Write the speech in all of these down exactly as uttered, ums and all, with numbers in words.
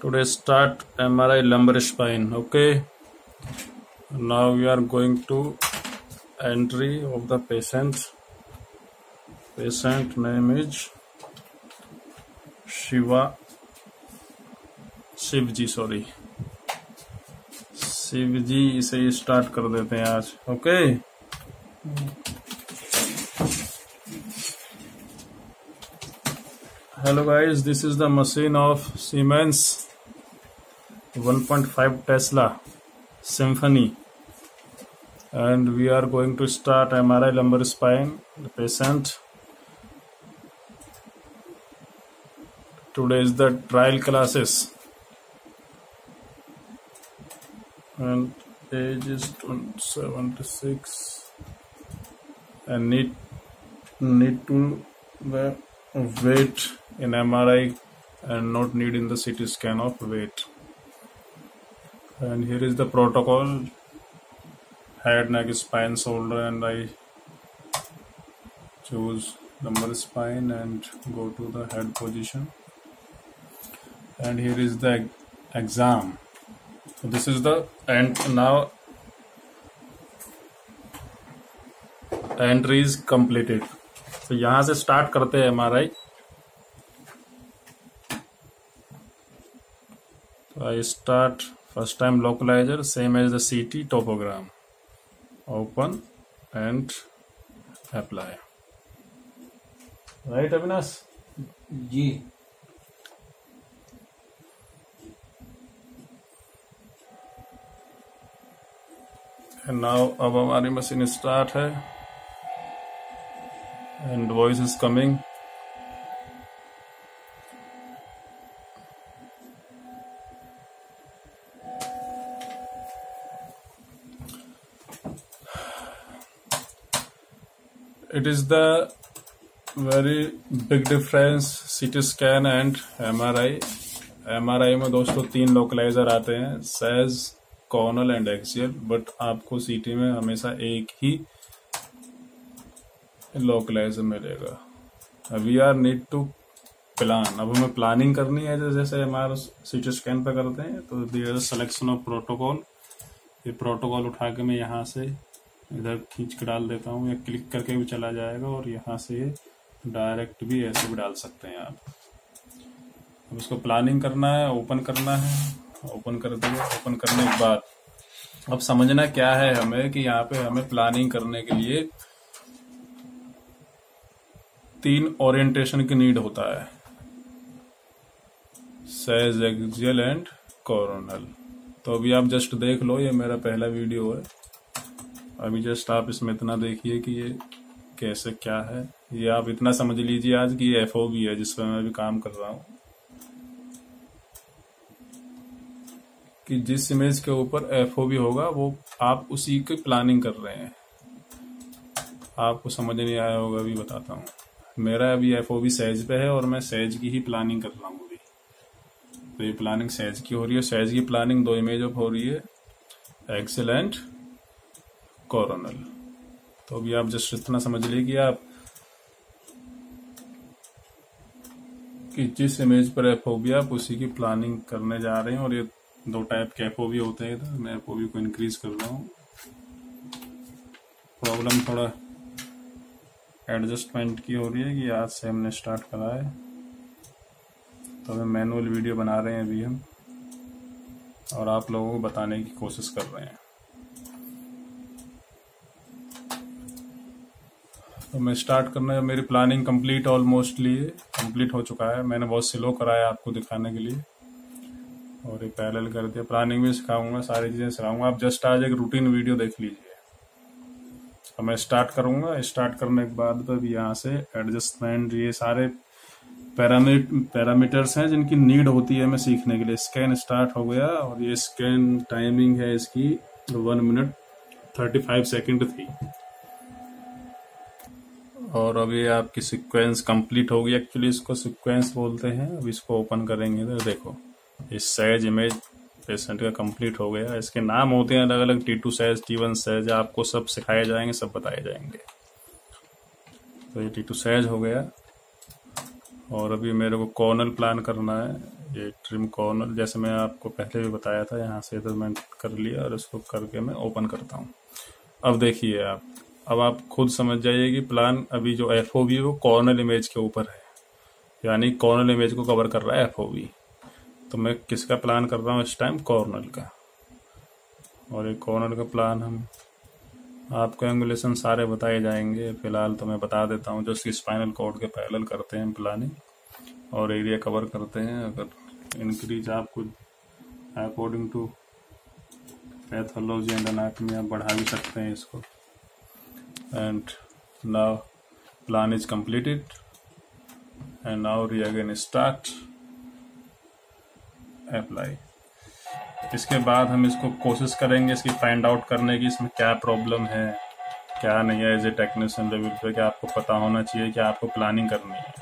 Today start M R I lumbar spine. Okay. Now we are going to entry of the patient. Patient name is Shiva. Shivji sorry Shivji इसे start कर देते हैं आज. Okay hello guys, this is the machine of Siemens one point five Tesla Symphony and we are going to start M R I lumbar spine the patient. Today is the trial classes and age is seventy-six and need need to wait in M R I and not need in the C T scan of weight. And here is the protocol: head, neck, spine, shoulder, and I choose lumbar spine and go to the head position. And here is the exam. So this is the and now entry is completed. तो यहाँ से start करते हैं M R I. So I start first time localizer same as the C T topogram. Open and apply. Right, Avinash? Ji. And now अब हमारी machine start है and voice is coming. It is the very big difference C T scan and M R I. M R I में दोस्तों तीन localizer आते हैं, sag, coronal and axial, but आपको CT में हमेशा एक ही लोकलाइजर मिलेगा. We are need to plan. अब हमें प्लानिंग करनी है जैसे हमारे सीटी स्कैन पे करते हैं. तो दियर सिलेक्शन ऑफ प्रोटोकॉल. ये प्रोटोकॉल उठा के मैं यहाँ से इधर खींच के डाल देता हूँ या क्लिक करके भी चला जाएगा और यहाँ से ये डायरेक्ट भी ऐसे भी डाल सकते हैं आप. अब इसको प्लानिंग करना है, ओपन करना है. ओपन कर दिए. ओपन करने के बाद अब समझना क्या है हमें कि यहाँ पे हमें प्लानिंग करने के लिए तीन ओरिएंटेशन की नीड होता है: सेज, एक्सियल एंड कॉर्नल. तो अभी आप जस्ट देख लो, ये मेरा पहला वीडियो है. अभी जस्ट आप इसमें इतना देखिए कि ये कैसे क्या है. ये आप इतना समझ लीजिए आज कि ये एफ ओ बी है जिस पर मैं अभी काम कर रहा हूँ, कि जिस इमेज के ऊपर एफ ओ बी होगा वो आप उसी की प्लानिंग कर रहे हैं. आपको समझ नहीं आया होगा, अभी बताता हूँ. मेरा अभी एफ ओ बी सेज पे है और मैं सेज की ही प्लानिंग कर रहा हूँ अभी. तो ये प्लानिंग सेज की हो रही है. सेज की प्लानिंग दो इमेज ऑफ हो रही है, एक्सियल एंड कॉर्नल. तो अभी आप जस्ट इतना समझ लीजिए कि आप कि जिस इमेज पर एफ ओ बी आप उसी की प्लानिंग करने जा रहे हैं. और ये दो टाइप के एफ ओ बी होते हैं. तो मैं एफ ओ बी को इंक्रीज कर रहा हूँ. प्रॉब्लम थोड़ा एडजस्टमेंट की हो रही है कि आज से हमने स्टार्ट करा है. तो हमें मैनुअल वीडियो बना रहे हैं अभी हम, और आप लोगों को बताने की कोशिश कर रहे हैं. तो मैं स्टार्ट करना है. मेरी प्लानिंग कंप्लीट ऑलमोस्टली कंप्लीट हो चुका है. मैंने बहुत स्लो कराया आपको दिखाने के लिए और ये पैरेलल कर दिया. प्लानिंग भी सिखाऊंगा, सारी चीजें सिखाऊंगा. आप जस्ट आज एक रूटीन वीडियो देख लीजिए. अब मैं स्टार्ट करूंगा. स्टार्ट करने के बाद तो यहाँ से एडजस्टमेंट, ये सारे पैरामीट पैरामीटर्स हैं जिनकी नीड होती है हमें सीखने के लिए. स्कैन स्टार्ट हो गया और ये स्कैन टाइमिंग है इसकी one minute thirty five second थी. और अभी आपकी सीक्वेंस कंप्लीट हो गई. एक्चुअली इसको सीक्वेंस बोलते हैं. अब इसको ओपन करेंगे तो देखो इस सेज इमेज पेशेंट का कंप्लीट हो गया. इसके नाम होते हैं अलग अलग, T two sag, T one sag. आपको सब सिखाए जाएंगे, सब बताए जाएंगे. तो ये टी टू सेज हो गया. और अभी मेरे को कॉर्नल प्लान करना है. ये ट्रिम कॉर्नर जैसे मैं आपको पहले भी बताया था, यहाँ से इधर मैं कर लिया और इसको करके मैं ओपन करता हूँ। अब देखिए आप, अब आप खुद समझ जाइए कि प्लान अभी जो एफ ओ वी वो कॉर्नर इमेज के ऊपर है, यानी कॉर्नर इमेज को कवर कर रहा है एफ ओ वी। तो मैं किसका प्लान कर रहा हूँ इस टाइम? कॉर्नर का। और एक कॉर्नर का प्लान हम आपको एंगुलेशन सारे बताए जाएंगे, फिलहाल तो मैं बता देता हूँ। जस्ट स्पाइनल कॉर्ड के पैरेलल करते हैं प्लानिंग और एरिया कवर करते हैं। अगर इंक्रीज आपको according to pathology and anatomy आप बढ़ा भी सकते हैं इसको। And now plan is completed and now re again start apply. इसके बाद हम इसको कोशिश करेंगे इसकी फाइंड आउट करने की, इसमें क्या प्रॉब्लम है क्या नहीं है। एज ए टेक्नीशियन लेवल पे क्या आपको पता होना चाहिए कि आपको प्लानिंग करनी है।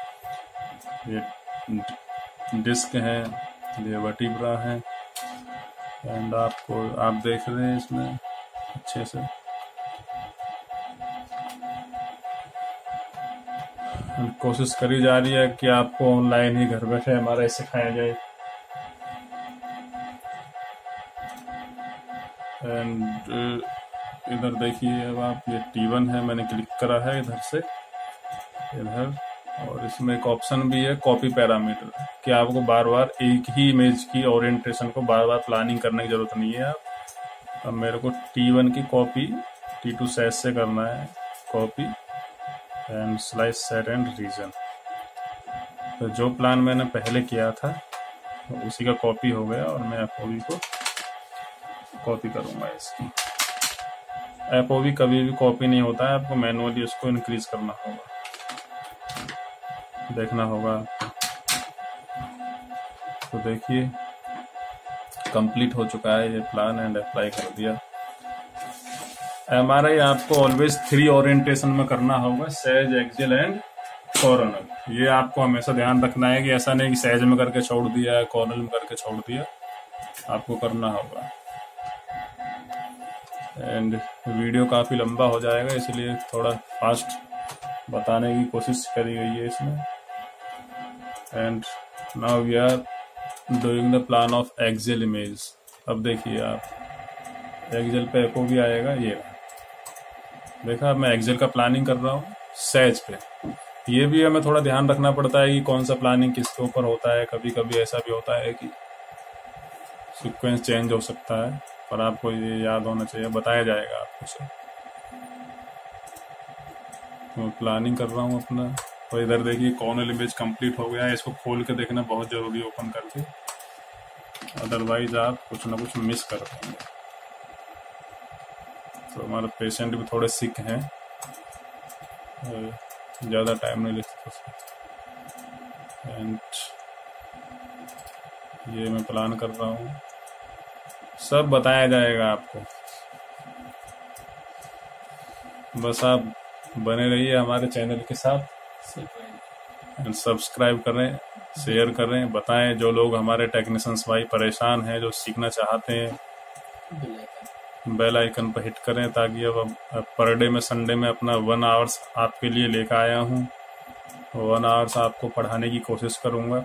ये डिस्क है, ये वर्टिब्रा है एंड आपको आप देख रहे हैं इसमें अच्छे से। कोशिश करी जा रही है कि आपको ऑनलाइन ही घर बैठे हमारा सिखाया जाए। एंड इधर देखिए अब आप, ये टी वन है, मैंने क्लिक करा है इधर से इधर, और इसमें एक ऑप्शन भी है कॉपी पैरामीटर, कि आपको बार बार एक ही इमेज की ओरिएंटेशन को बार बार प्लानिंग करने की जरूरत नहीं है। आप अब मेरे को टी वन की कॉपी टी टू सेट से करना है copy and slice set and region. तो जो प्लान मैंने पहले किया था तो उसी का कॉपी हो गया और मैं एफ ओ वी को कॉपी करूंगा इसकी। एफ ओ वी कभी भी कॉपी नहीं होता है, आपको मैनुअली उसको इंक्रीज करना होगा, देखना होगा। तो देखिए कंप्लीट हो चुका है ये प्लान एंड अप्लाई कर दिया। एम आर आई आपको ऑलवेज थ्री ओरिएंटेशन में करना होगा, सेज, एक्सियल एंड कॉर्नर। ये आपको हमेशा ध्यान रखना है कि ऐसा नहीं कि सेज में करके छोड़ दिया, कॉर्नर में करके छोड़ दिया, आपको करना होगा। एंड वीडियो काफ़ी लंबा हो जाएगा इसलिए थोड़ा फास्ट बताने की कोशिश करी गई है इसमें। And now we are doing the plan of axial image. अब देखिए आप एक्सियल पे एफ ओ वी आएगा, ये देखा मैं एक्सियल का प्लानिंग कर रहा हूँ सेज पे। ये भी हमें थोड़ा ध्यान रखना पड़ता है कि कौन सा प्लानिंग किसके ऊपर होता है। कभी कभी ऐसा भी होता है कि सीक्वेंस चेंज हो सकता है, पर आपको ये याद होना चाहिए, बताया जाएगा आपको सब। मैं प्लानिंग कर रहा हूँ अपना। तो इधर देखिए कॉर्नर इमेज कंप्लीट हो गया है, इसको खोल के देखना बहुत जरूरी है ओपन करके, अदरवाइज आप कुछ ना कुछ मिस कर देंगे। तो हमारे पेशेंट भी थोड़े सिक हैं, ज़्यादा टाइम नहीं लगता। एंड ये मैं प्लान कर रहा हूँ, सब बताया जाएगा आपको। बस आप बने रहिए हमारे चैनल के साथ, सब्सक्राइब करें, शेयर करें, बताएं। जो लोग हमारे टेक्नीशियंस भाई परेशान हैं, जो सीखना चाहते हैं, बेल आइकन पर हिट करें, ताकि अब पर डे में संडे में अपना वन आवर्स आपके लिए लेकर आया हूँ। वन आवर्स आपको पढ़ाने की कोशिश करूँगा,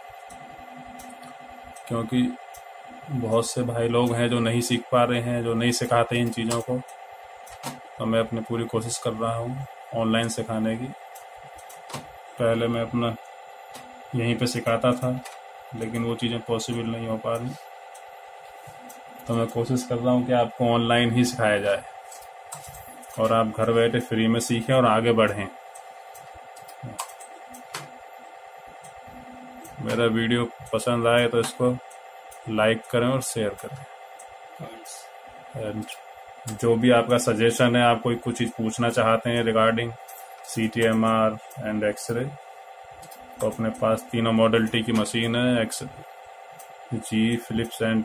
क्योंकि बहुत से भाई लोग हैं जो नहीं सीख पा रहे हैं, जो नहीं सिखाते इन चीज़ों को। तो मैं अपनी पूरी कोशिश कर रहा हूँ ऑनलाइन सिखाने की। पहले मैं अपना यहीं पे सिखाता था, लेकिन वो चीज़ें पॉसिबल नहीं हो पा रही। तो मैं कोशिश कर रहा हूँ कि आपको ऑनलाइन ही सिखाया जाए और आप घर बैठे फ्री में सीखें और आगे बढ़ें। मेरा वीडियो पसंद आए तो इसको लाइक करें और शेयर करें। एंड जो भी आपका सजेशन है, आप कोई कुछ चीज़ पूछना चाहते हैं regarding C T M R and x-ray, तो अपने पास तीनों मॉडलिटी की मशीन है, एक्स जी, फिलिप्स एंड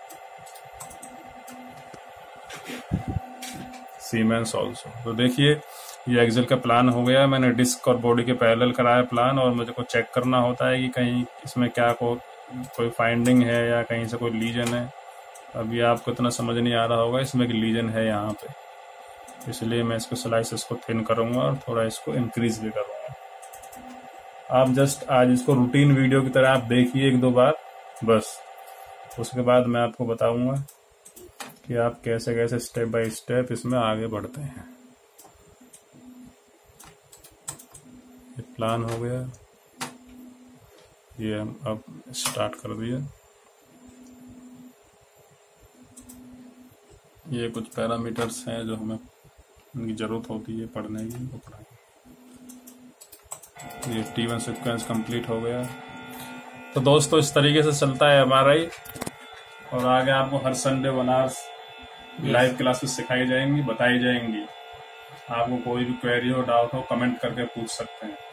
सीमेंस ऑल्सो। तो देखिए ये एक्सेल का प्लान हो गया। मैंने डिस्क और बॉडी के पैरेलल कराया प्लान, और मुझे को चेक करना होता है कि कहीं इसमें क्या को, कोई फाइंडिंग है या कहीं से कोई लीजन है। अभी आपको इतना समझ नहीं आ रहा होगा, इसमें एक लीजन है यहाँ पे, इसलिए मैं इसको स्लाइस इसको थिन करूँगा और थोड़ा इसको इंक्रीज भी करूँगा। आप जस्ट आज इसको रूटीन वीडियो की तरह आप देखिए एक दो बार बस। उसके बाद मैं आपको बताऊंगा कि आप कैसे कैसे स्टेप बाय स्टेप इसमें आगे बढ़ते हैं। ये प्लान हो गया, ये हम अब स्टार्ट कर दिया। ये कुछ पैरामीटर्स हैं जो हमें उनकी जरूरत होती है पढ़ने की, वो पढ़ाएंगे। ये टी वन सिक्वेंस कंप्लीट हो गया। तो दोस्तों इस तरीके से चलता है एम आर आई, और आगे आपको हर Sunday one hours live classes सिखाई जाएंगी, बताई जाएंगी। आपको कोई भी क्वेरी हो, डाउट हो, कमेंट करके पूछ सकते हैं।